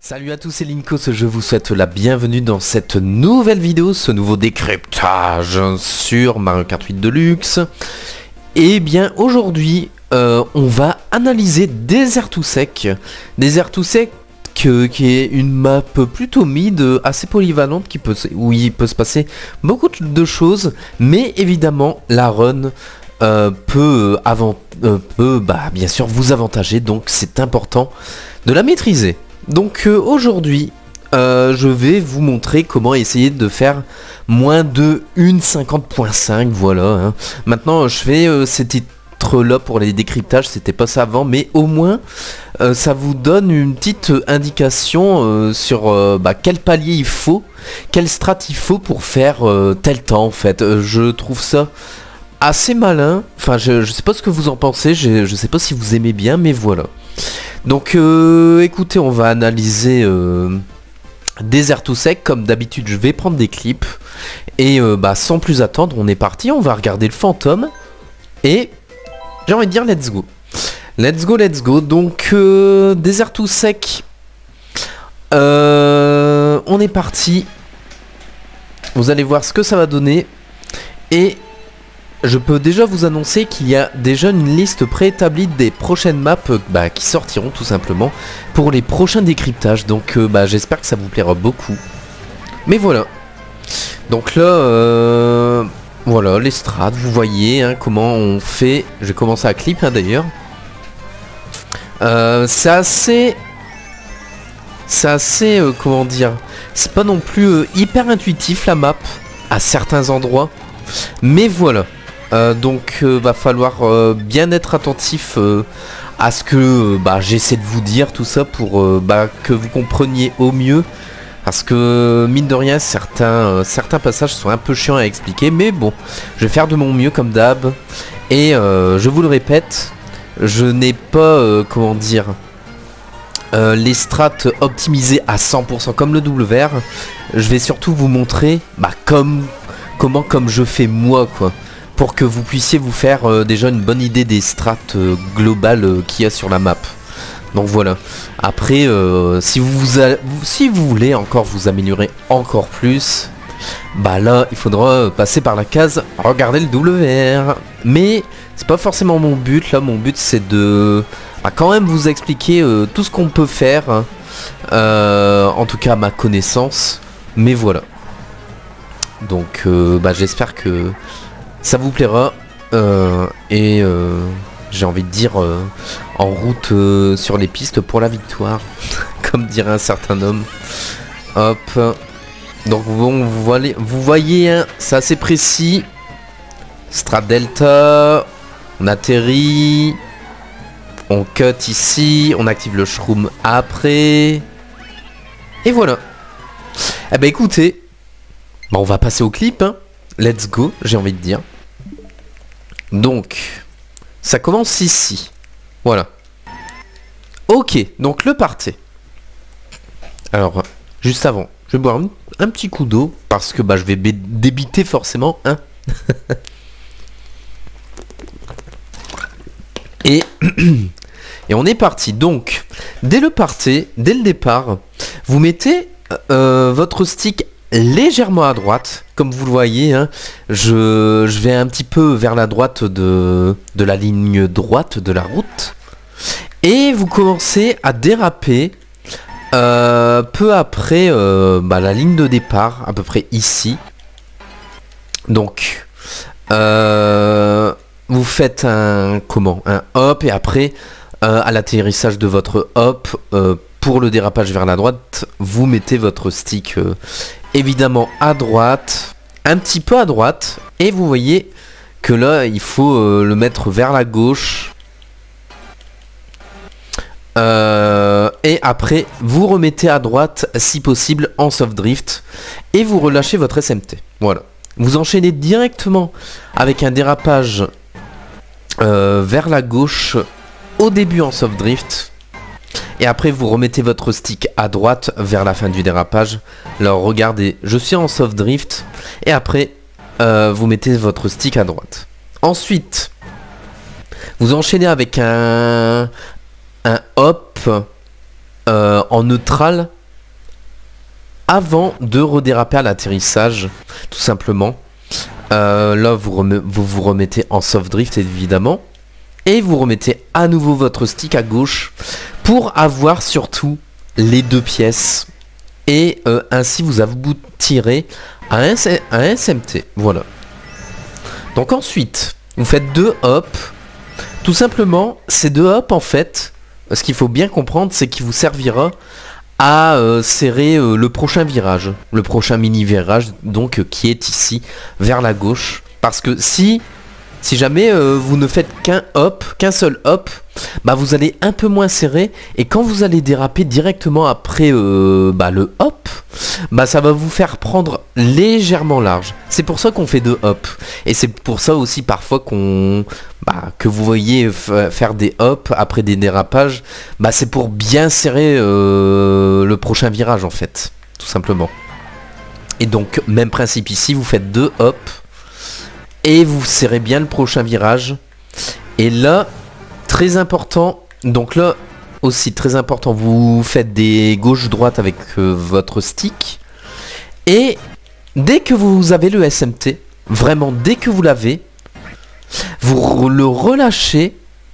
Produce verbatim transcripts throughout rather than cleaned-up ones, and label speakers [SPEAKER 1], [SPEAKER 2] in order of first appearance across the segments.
[SPEAKER 1] Salut à tous, c'est Linkos, je vous souhaite la bienvenue dans cette nouvelle vidéo, ce nouveau décryptage sur Mario Kart huit Deluxe. Et bien aujourd'hui, euh, on va analyser Desert to Sec. Desert to Sec euh, qui est une map plutôt mid, assez polyvalente, qui peut, où il peut se passer beaucoup de choses, mais évidemment la run euh, peut, avant, euh, peut bah, bien sûr vous avantager, donc c'est important de la maîtriser. Donc euh, aujourd'hui, euh, je vais vous montrer comment essayer de faire moins de une cinquante point cinq, voilà. Hein. Maintenant, je fais euh, ces titres-là pour les décryptages, c'était pas ça avant, mais au moins, euh, ça vous donne une petite indication euh, sur euh, bah, quel palier il faut, quelle strat il faut pour faire euh, tel temps, en fait. Euh, je trouve ça assez malin, enfin, je, je sais pas ce que vous en pensez, je, je sais pas si vous aimez bien, mais voilà. Donc euh, écoutez, on va analyser euh, Desert to Sec. Comme d'habitude, je vais prendre des clips. Et euh, bah, sans plus attendre, on est parti. On va regarder le fantôme. Et j'ai envie de dire let's go. Let's go, let's go. Donc euh, Desert to Sec. Euh, on est parti. Vous allez voir ce que ça va donner. Et je peux déjà vous annoncer qu'il y a déjà une liste préétablie des prochaines maps bah, qui sortiront tout simplement pour les prochains décryptages. Donc euh, bah, j'espère que ça vous plaira beaucoup. Mais voilà. Donc là, euh, voilà les strats, vous voyez hein, comment on fait. Je vais commencer à clip hein, d'ailleurs. Euh, c'est assez... C'est assez... Euh, comment dire, c'est pas non plus euh, hyper intuitif la map à certains endroits. Mais voilà. Euh, donc euh, va falloir euh, bien être attentif euh, à ce que euh, bah, j'essaie de vous dire tout ça pour euh, bah, que vous compreniez au mieux, parce que mine de rien certains, euh, certains passages sont un peu chiants à expliquer, mais bon, je vais faire de mon mieux comme d'hab. Et euh, je vous le répète, je n'ai pas euh, comment dire euh, les strats optimisés à cent pour cent comme le W R. Je vais surtout vous montrer bah, comme, comment comme je fais moi quoi, pour que vous puissiez vous faire euh, déjà une bonne idée des strats euh, globales euh, qu'il y a sur la map. Donc voilà. Après, euh, si, vous, vous si vous voulez encore vous améliorer encore plus, bah là, il faudra passer par la case regarder le W R. Mais c'est pas forcément mon but. Là, mon but, c'est de bah, quand même vous expliquer euh, tout ce qu'on peut faire. Hein. Euh, en tout cas, à ma connaissance. Mais voilà. Donc, euh, bah, j'espère que ça vous plaira euh, et euh, j'ai envie de dire euh, en route euh, sur les pistes pour la victoire, comme dirait un certain homme. Hop. Donc bon, vous voyez, vous voyez hein, c'est assez précis. Strat Delta, on atterrit, on cut ici, on active le shroom après, et voilà. Eh ben écoutez, bah, on va passer au clip. Hein. Let's go, j'ai envie de dire. Donc, ça commence ici. Voilà. Ok, donc le party. Alors, juste avant, je vais boire un, un petit coup d'eau parce que bah, je vais débiter forcément. Hein. et, et on est parti. Donc, dès le party, dès le départ, vous mettez euh, votre stick légèrement à droite, comme vous le voyez, hein, je, je vais un petit peu vers la droite de, de la ligne droite de la route. Et vous commencez à déraper euh, peu après euh, bah, la ligne de départ, à peu près ici. Donc, euh, vous faites un, comment, un hop et après, euh, à l'atterrissage de votre hop, euh, pour le dérapage vers la droite, vous mettez votre stick euh, évidemment à droite, un petit peu à droite, et vous voyez que là il faut euh, le mettre vers la gauche. Euh, et après vous remettez à droite si possible en soft drift et vous relâchez votre S M T. Voilà. Vous enchaînez directement avec un dérapage euh, vers la gauche au début en soft drift. Et après vous remettez votre stick à droite vers la fin du dérapage. Alors regardez, je suis en soft drift. Et après euh, vous mettez votre stick à droite. Ensuite, vous enchaînez avec un, un hop euh, en neutral avant de redéraper à l'atterrissage, tout simplement. Euh, là, vous, rem vous vous remettez en soft drift, évidemment. Et vous remettez à nouveau votre stick à gauche pour avoir surtout les deux pièces. Et euh, ainsi, vous aboutirez à un, à un S M T. Voilà. Donc ensuite, vous faites deux hops. Tout simplement, ces deux hops, en fait, ce qu'il faut bien comprendre, c'est qu'il vous servira à euh, serrer euh, le prochain virage. Le prochain mini-virage, donc, euh, qui est ici, vers la gauche. Parce que si... Si jamais euh, vous ne faites qu'un hop, qu'un seul hop, bah vous allez un peu moins serrer et quand vous allez déraper directement après euh, bah, le hop, bah ça va vous faire prendre légèrement large. C'est pour ça qu'on fait deux hops et c'est pour ça aussi parfois qu'on bah, que vous voyez faire des hops après des dérapages, bah c'est pour bien serrer euh, le prochain virage en fait, tout simplement. Et donc même principe ici, vous faites deux hops. Et vous serrez bien le prochain virage. Et là, très important. Donc là, aussi très important. Vous faites des gauche-droite avec euh, votre stick. Et dès que vous avez le S M T, vraiment dès que vous l'avez, vous le relâchez.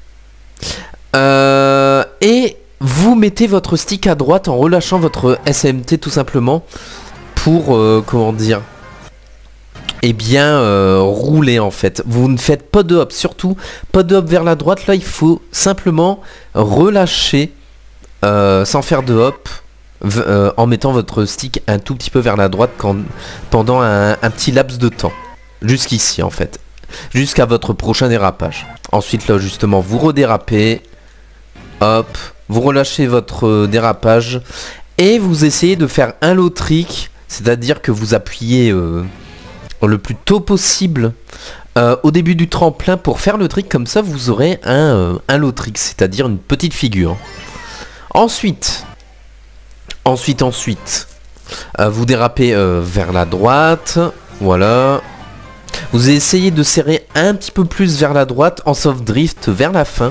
[SPEAKER 1] Euh, et vous mettez votre stick à droite en relâchant votre S M T tout simplement. Pour, euh, comment dire... et bien euh, rouler en fait. Vous ne faites pas de hop, surtout pas de hop vers la droite. Là il faut simplement relâcher euh, sans faire de hop euh, en mettant votre stick un tout petit peu vers la droite quand, pendant un, un petit laps de temps. Jusqu'ici en fait. Jusqu'à votre prochain dérapage. Ensuite là justement vous redérapez. Hop. Vous relâchez votre dérapage. Et vous essayez de faire un low trick. C'est-à-dire que vous appuyez... Euh, le plus tôt possible euh, au début du tremplin pour faire le trick. Comme ça vous aurez un, euh, un low trick, c'est à dire une petite figure. Ensuite ensuite ensuite euh, vous dérapez euh, vers la droite. Voilà, vous essayez de serrer un petit peu plus vers la droite en soft drift vers la fin.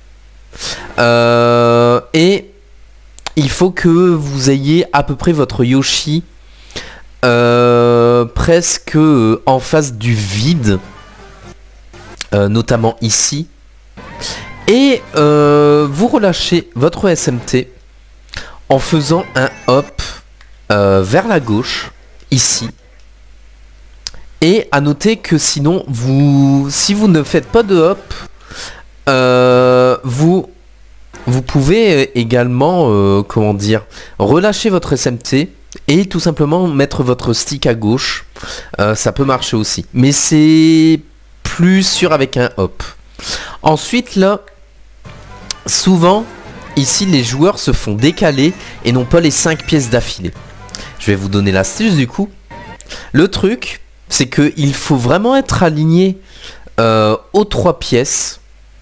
[SPEAKER 1] euh, et il faut que vous ayez à peu près votre Yoshi Euh, presque euh, en face du vide, euh, notamment ici, et euh, vous relâchez votre S M T en faisant un hop euh, vers la gauche ici. Et à noter que sinon vous, si vous ne faites pas de hop, euh, vous vous pouvez également euh, comment dire, relâcher votre S M T et tout simplement mettre votre stick à gauche. Euh, ça peut marcher aussi, mais c'est plus sûr avec un hop. Ensuite là, souvent ici les joueurs se font décaler et non pas les cinq pièces d'affilée. Je vais vous donner l'astuce du coup. Le truc c'est que il faut vraiment être aligné euh, aux trois pièces.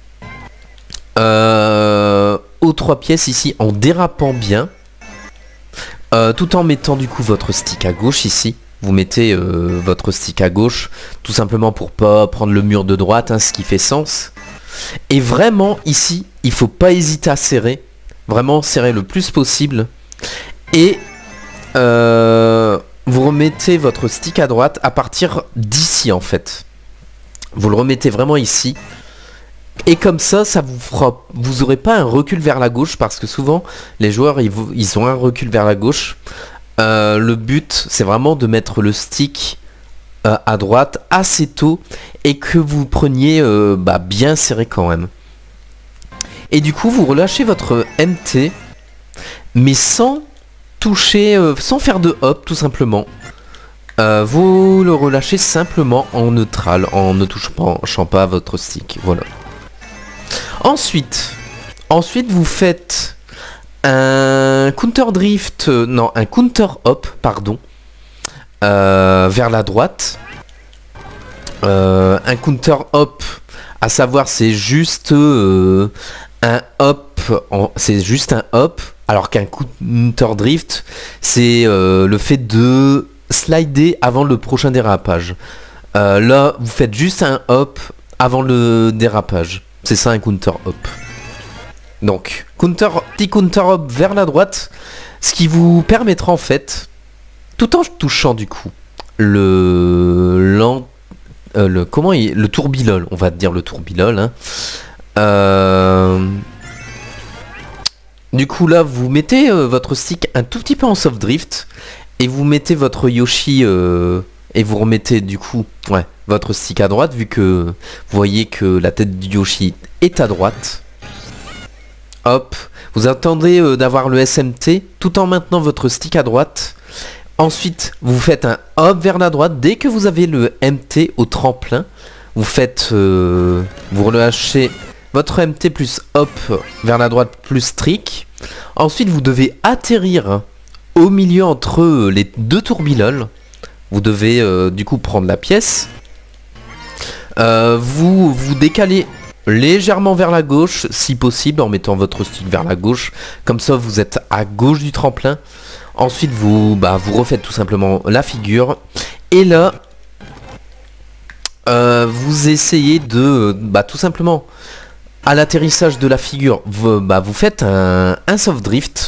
[SPEAKER 1] Euh, aux trois pièces ici en dérapant bien. Euh, tout en mettant du coup votre stick à gauche ici. Vous mettez euh, votre stick à gauche tout simplement pour pas prendre le mur de droite, hein, ce qui fait sens. Et vraiment ici il faut pas hésiter à serrer. Vraiment serrer le plus possible. Et euh, vous remettez votre stick à droite à partir d'ici en fait. Vous le remettez vraiment ici. Et comme ça, ça vous fera, vous aurez pas un recul vers la gauche parce que souvent les joueurs ils, ils ont un recul vers la gauche. Euh, le but c'est vraiment de mettre le stick euh, à droite assez tôt et que vous preniez euh, bah, bien serré quand même. Et du coup vous relâchez votre M T mais sans toucher, euh, sans faire de hop tout simplement. Euh, vous le relâchez simplement en neutral en ne touchant pas votre stick. Voilà. Ensuite, ensuite vous faites un counter drift, euh, non, un counter hop, pardon, euh, vers la droite. Euh, un counter hop, à savoir c'est juste euh, un hop, c'est juste un hop, alors qu'un counter drift, c'est euh, le fait de slider avant le prochain dérapage. Euh, là, vous faites juste un hop avant le dérapage. C'est ça un counter hop. Donc, counter, petit counter hop vers la droite, ce qui vous permettra en fait tout en touchant du coup le, lent, euh, le comment il, le tourbilol, on va dire le tourbilol. Hein. Euh, du coup là, vous mettez euh, votre stick un tout petit peu en soft drift et vous mettez votre Yoshi euh, et vous remettez du coup, ouais, votre stick à droite vu que vous voyez que la tête du Yoshi est à droite. Hop, vous attendez euh, d'avoir le S M T tout en maintenant votre stick à droite. Ensuite, vous faites un hop vers la droite. Dès que vous avez le M T au tremplin, vous faites, euh, vous relâchez votre M T plus hop vers la droite plus trick. Ensuite, vous devez atterrir au milieu entre les deux tourbiloles. Vous devez euh, du coup prendre la pièce. Euh, vous vous décalez légèrement vers la gauche, si possible, en mettant votre stick vers la gauche. Comme ça, vous êtes à gauche du tremplin. Ensuite, vous, bah, vous refaites tout simplement la figure. Et là, euh, vous essayez de, bah, tout simplement, à l'atterrissage de la figure, vous, bah, vous faites un, un soft drift.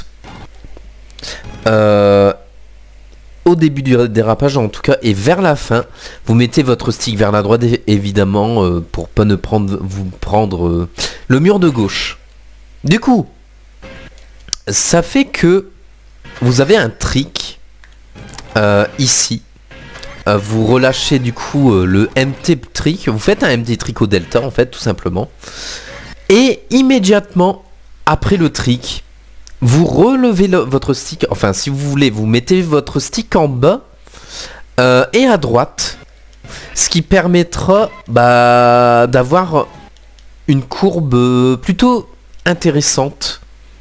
[SPEAKER 1] Euh, au début du dérapage en tout cas, et vers la fin, vous mettez votre stick vers la droite, évidemment, euh, pour pas ne prendre, vous prendre euh, le mur de gauche. Du coup, ça fait que vous avez un trick euh, ici. Euh, vous relâchez du coup euh, le M T trick. Vous faites un M T trick au delta en fait, tout simplement. Et immédiatement après le trick, vous relevez le, votre stick. Enfin, si vous voulez, vous mettez votre stick en bas euh, et à droite, ce qui permettra bah, d'avoir une courbe plutôt intéressante.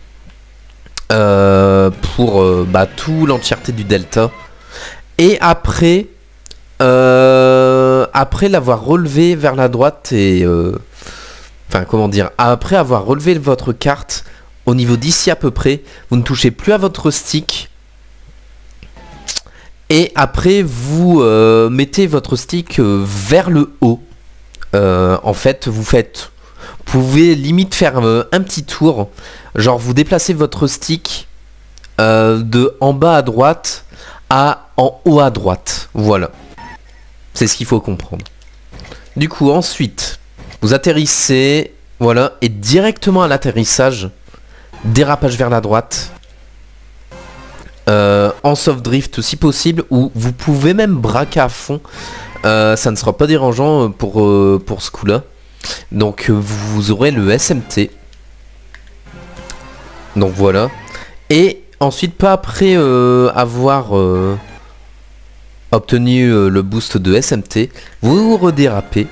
[SPEAKER 1] Euh, pour euh, bah, tout l'entièreté du delta. Et après euh, après l'avoir relevé vers la droite et euh, enfin comment dire, après avoir relevé votre carte au niveau d'ici à peu près, vous ne touchez plus à votre stick. Et après vous euh, mettez votre stick euh, vers le haut. Euh, en fait vous faites, vous pouvez limite faire euh, un petit tour. Genre vous déplacez votre stick euh, de en bas à droite à en haut à droite. Voilà. C'est ce qu'il faut comprendre. Du coup ensuite, vous atterrissez. Voilà. Et directement à l'atterrissage, dérapage vers la droite. Euh, en soft drift si possible. Ou vous pouvez même braquer à fond. Euh, ça ne sera pas dérangeant pour, euh, pour ce coup là. Donc vous aurez le S M T. Donc voilà. Et ensuite, pas après euh, avoir euh, obtenu euh, le boost de S M T, vous vous redérapez.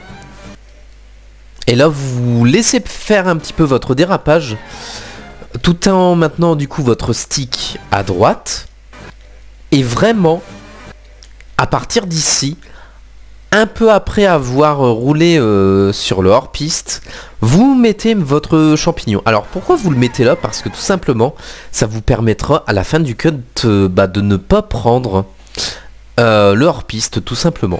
[SPEAKER 1] Et là, vous laissez faire un petit peu votre dérapage, tout en maintenant du coup votre stick à droite. Et vraiment, à partir d'ici, un peu après avoir roulé euh, sur le hors-piste, vous mettez votre champignon. Alors pourquoi vous le mettez là? Parce que tout simplement, ça vous permettra à la fin du cut euh, bah, de ne pas prendre euh, le hors-piste, tout simplement.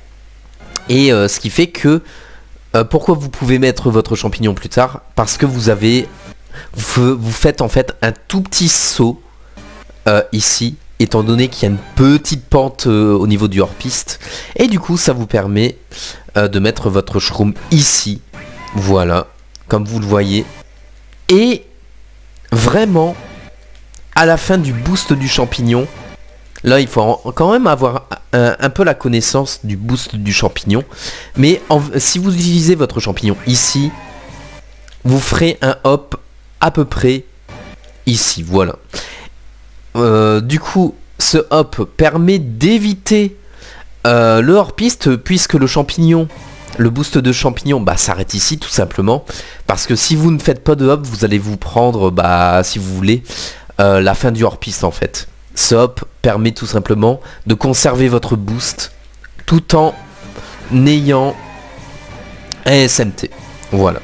[SPEAKER 1] Et euh, ce qui fait que, euh, pourquoi vous pouvez mettre votre champignon plus tard? Parce que vous avez, vous, vous faites en fait un tout petit saut euh, ici, étant donné qu'il y a une petite pente euh, au niveau du hors-piste. Et du coup, ça vous permet euh, de mettre votre shroom ici. Voilà, comme vous le voyez. Et vraiment, à la fin du boost du champignon, là, il faut en, quand même avoir un, un peu la connaissance du boost du champignon. Mais en, si vous utilisez votre champignon ici, vous ferez un hop à peu près ici. Voilà. Euh, du coup, ce hop permet d'éviter euh, le hors-piste, puisque le champignon, le boost de champignon, bah, s'arrête ici tout simplement. Parce que si vous ne faites pas de hop, vous allez vous prendre, bah, si vous voulez, euh, la fin du hors-piste en fait. Ce hop permet tout simplement de conserver votre boost tout en ayant un S M T. Voilà.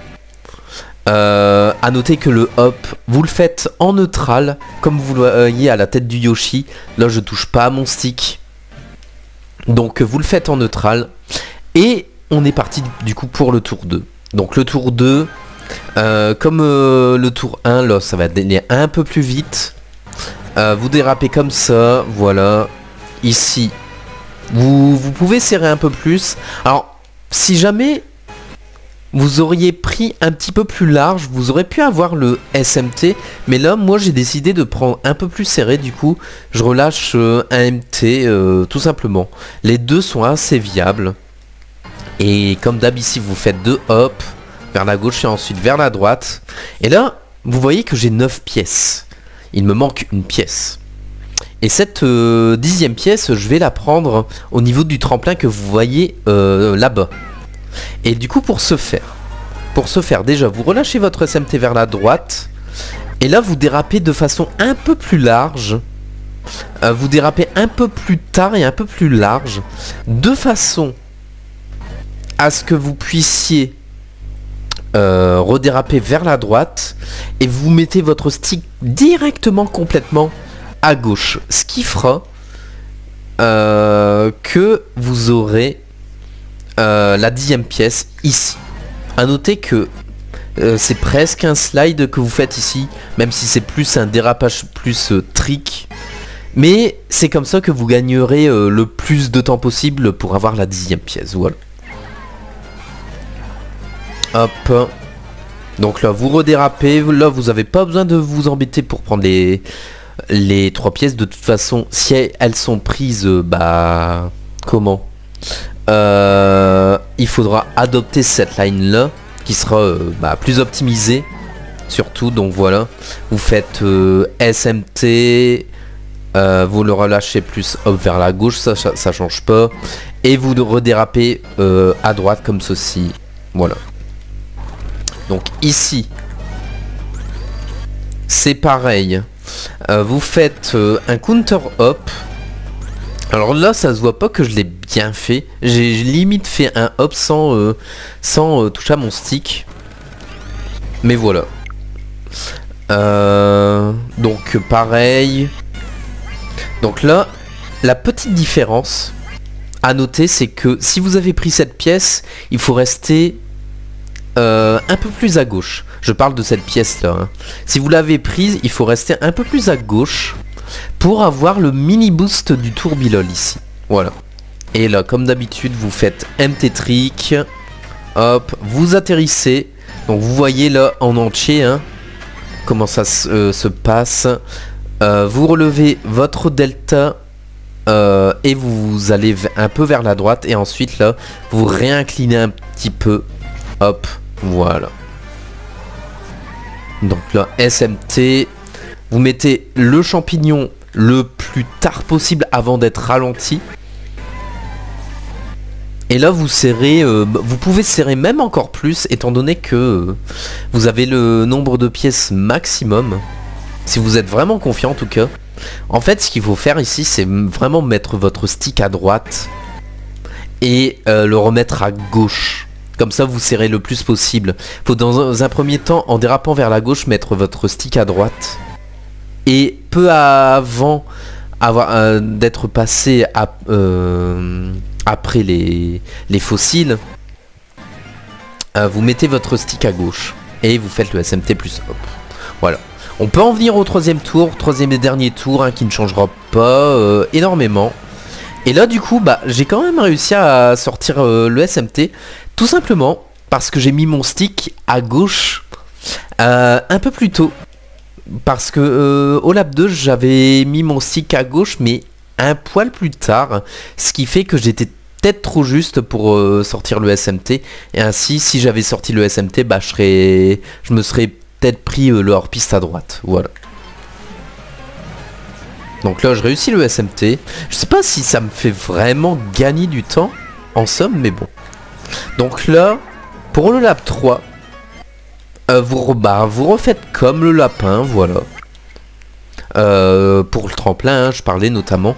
[SPEAKER 1] Euh, à noter que le hop, vous le faites en neutral, comme vous le voyez à la tête du Yoshi. Là, je touche pas à mon stick. Donc, vous le faites en neutral. Et on est parti du coup pour le tour deux. Donc, le tour deux, euh, comme euh, le tour un, là, ça va aller un peu plus vite. Euh, vous dérapez comme ça, voilà. ici, vous, vous pouvez serrer un peu plus. Alors, si jamais vous auriez pris un petit peu plus large, vous aurez pu avoir le S M T. Mais là, moi, j'ai décidé de prendre un peu plus serré. Du coup, je relâche euh, un M T, euh, tout simplement. Les deux sont assez viables. Et comme d'hab, ici, vous faites deux hop vers la gauche et ensuite vers la droite. Et là, vous voyez que j'ai neuf pièces. Il me manque une pièce. Et cette euh, dixième pièce, je vais la prendre au niveau du tremplin que vous voyez euh, là-bas. Et du coup, pour ce faire, pour ce faire, déjà, vous relâchez votre S M T vers la droite. Et là, vous dérapez de façon un peu plus large. Euh, vous dérapez un peu plus tard et un peu plus large. De façon à ce que vous puissiez euh, redéraper vers la droite. Et vous mettez votre stick directement, complètement à gauche. Ce qui fera euh, que vous aurez Euh, la dixième pièce ici. À noter que euh, c'est presque un slide que vous faites ici, même si c'est plus un dérapage plus euh, trick. Mais c'est comme ça que vous gagnerez euh, le plus de temps possible pour avoir la dixième pièce. Voilà. Hop. Donc là, vous redérapez. Là, vous n'avez pas besoin de vous embêter pour prendre les, les trois pièces. De toute façon, si elles sont prises, euh, bah... Comment Euh, il faudra adopter cette line là qui sera euh, bah, plus optimisée surtout. Donc voilà, vous faites euh, S M T, euh, vous le relâchez plus hop vers la gauche, ça, ça, ça change pas, et vous redérapez euh, à droite comme ceci. Voilà, donc ici c'est pareil, euh, vous faites euh, un counter hop. Alors là, ça se voit pas que je l'ai bien fait. J'ai limite fait un hop sans, euh, sans euh, toucher à mon stick. Mais voilà. Euh, donc pareil. Donc là, la petite différence à noter, c'est que si vous avez pris cette pièce, il faut rester euh, un peu plus à gauche. Je parle de cette pièce-là. Hein. Si vous l'avez prise, il faut rester un peu plus à gauche pour avoir le mini boost du tourbillol ici. Voilà. Et là, comme d'habitude, vous faites M T trick. Hop, vous atterrissez. Donc vous voyez là en entier hein, comment ça se, euh, se passe. Euh, vous relevez votre delta euh, et vous allez un peu vers la droite. Et ensuite là, vous réinclinez un petit peu. Hop, voilà. Donc là, S M T. Vous mettez le champignon le plus tard possible avant d'être ralenti. Et là vous serrez, euh, vous pouvez serrer même encore plus étant donné que euh, vous avez le nombre de pièces maximum. Si vous êtes vraiment confiant en tout cas. En fait ce qu'il faut faire ici c'est vraiment mettre votre stick à droite. Et euh, le remettre à gauche. Comme ça vous serrez le plus possible. Il faut dans un premier temps en dérapant vers la gauche mettre votre stick à droite. Et peu avant avoir euh, d'être passé à, euh, après les, les fossiles, euh, vous mettez votre stick à gauche et vous faites le S M T plus hop. Voilà. On peut en venir au troisième tour, troisième et dernier tour hein, qui ne changera pas euh, énormément. Et là du coup, bah, j'ai quand même réussi à sortir euh, le S M T, tout simplement parce que j'ai mis mon stick à gauche euh, un peu plus tôt. Parce que euh, au lap deux j'avais mis mon stick à gauche mais un poil plus tard. Ce qui fait que j'étais peut-être trop juste pour euh, sortir le S M T. Et ainsi si j'avais sorti le S M T bah je serais, je me serais peut-être pris euh, le hors-piste à droite. Voilà. Donc là je réussis le S M T. Je sais pas si ça me fait vraiment gagner du temps en somme mais bon. Donc là pour le lap trois Euh, vous, bah, vous refaites comme le lapin, voilà. Euh, pour le tremplin, hein, je parlais notamment.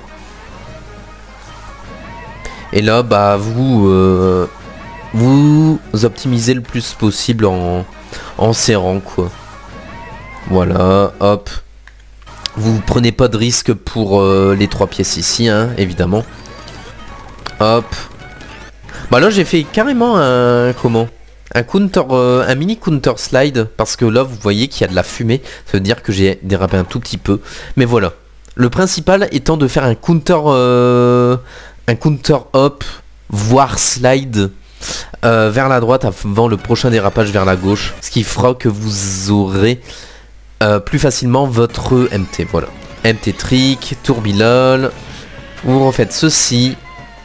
[SPEAKER 1] Et là, bah, vous, euh, vous optimisez le plus possible en, en serrant, quoi. Voilà, hop. Vous prenez pas de risque pour euh, les trois pièces ici, hein, évidemment. Hop. Bah là, j'ai fait carrément un... Comment ? Un counter, euh, un mini counter slide, parce que là vous voyez qu'il y a de la fumée, ça veut dire que j'ai dérapé un tout petit peu, mais voilà. Le principal étant de faire un counter, euh, un counter hop, voire slide euh, vers la droite avant le prochain dérapage vers la gauche. Ce qui fera que vous aurez euh, plus facilement votre M T. Voilà. M T trick, tourbilol. Vous refaites ceci.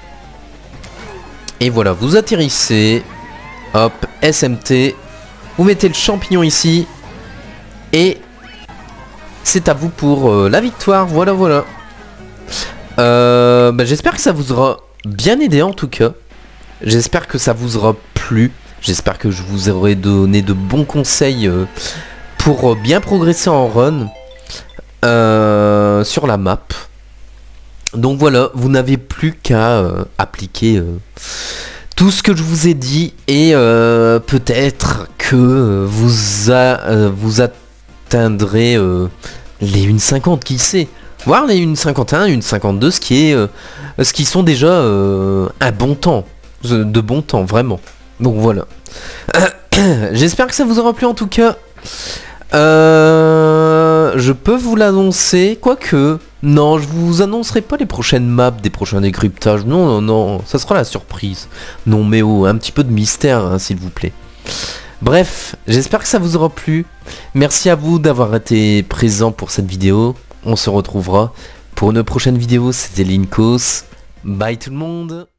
[SPEAKER 1] Et voilà, vous atterrissez. Hop, S M T. Vous mettez le champignon ici. Et c'est à vous pour euh, la victoire. Voilà, voilà. Euh, bah, j'espère que ça vous aura bien aidé en tout cas. J'espère que ça vous aura plu. J'espère que je vous aurai donné de bons conseils euh, pour bien progresser en run euh, sur la map. Donc voilà, vous n'avez plus qu'à euh, appliquer euh, tout ce que je vous ai dit. Et euh, peut-être que vous, a, euh, vous atteindrez euh, les une cinquante, qui sait. Voire les une cinquante et un, une cinquante-deux, ce qui est, euh, ce qui sont déjà euh, un bon temps. De bon temps, vraiment. Donc voilà. J'espère que ça vous aura plu en tout cas. Euh, je peux vous l'annoncer, quoique... Non, je vous annoncerai pas les prochaines maps des prochains décryptages. Non, non, non, ça sera la surprise. Non, mais oh, un petit peu de mystère, hein, s'il vous plaît. Bref, j'espère que ça vous aura plu. Merci à vous d'avoir été présent pour cette vidéo. On se retrouvera pour une prochaine vidéo. C'était Linkos. Bye tout le monde.